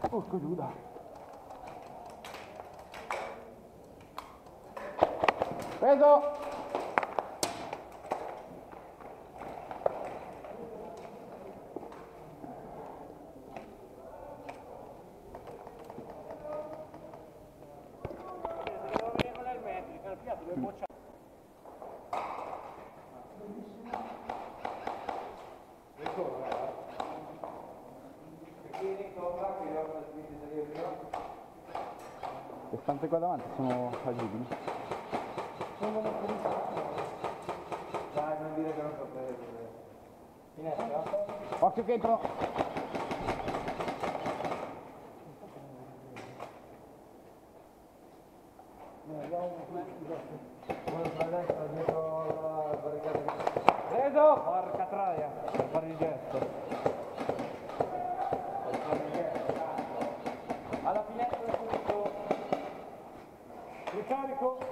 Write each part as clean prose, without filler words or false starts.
Porco Giuda. Preso! Le stanze qua davanti sono agibili. Dai, non dire che non so prendere. Finestra? Occhio che entrano! Preso! Porca troia, per fare il gesto. Alla finestra subito. Ricarico.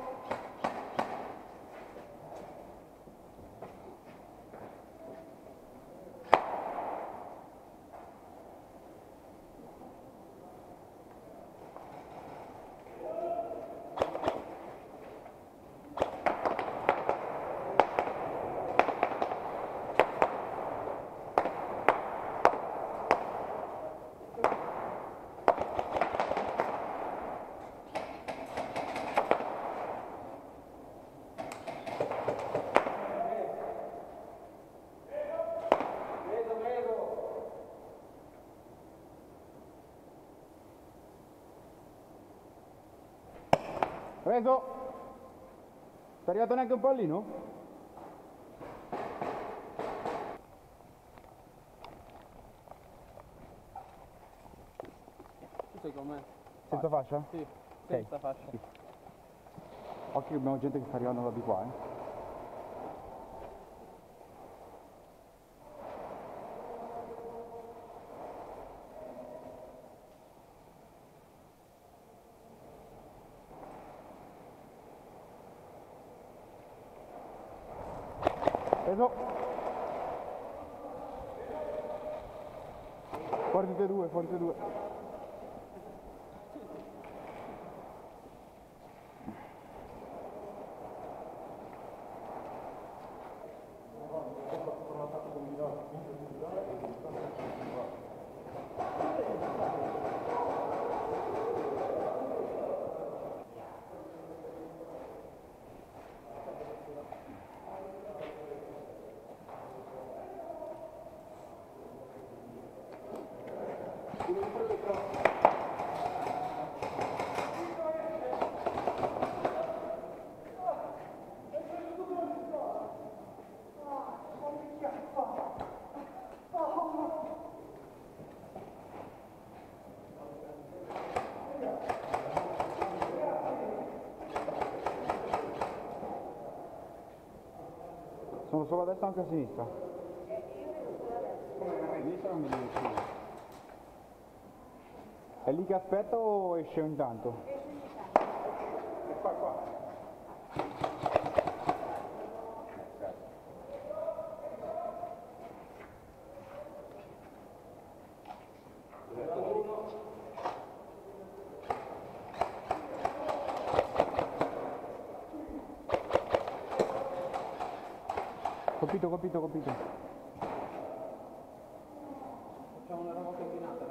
Preso! Sei arrivato neanche un pallino? Tu sei con me? Senza fascia? Sì, senza fascia. Sì. Occhio che abbiamo gente che sta arrivando da di qua, Preso! Fuori tutte e due, fuori tutte e due. Sono solo a destra anche a sinistra. Come a sinistra non mi devi uscire. È lì che aspetta o esce ogni tanto? E qua. Colpito. Facciamo una roba combinata.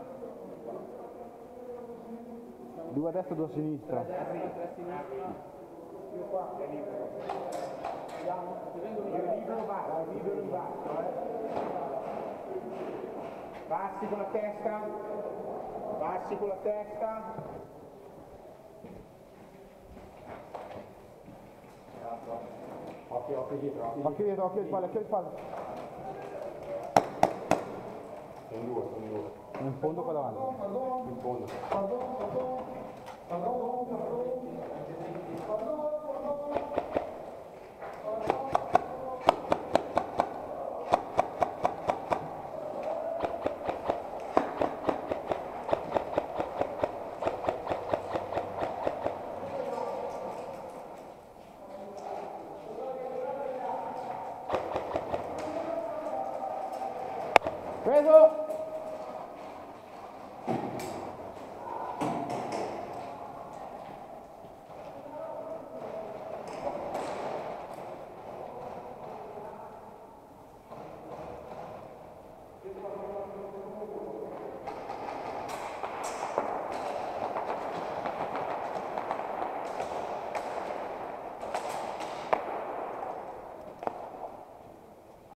Due a destra, due a sinistra. Tre a sinistra. Io qua. È libero. Vediamo. Io libero basta, Bassi con la testa. Occhio dietro. Occhio di spalle. Sono due. In fondo qua davanti. In fondo. Preso!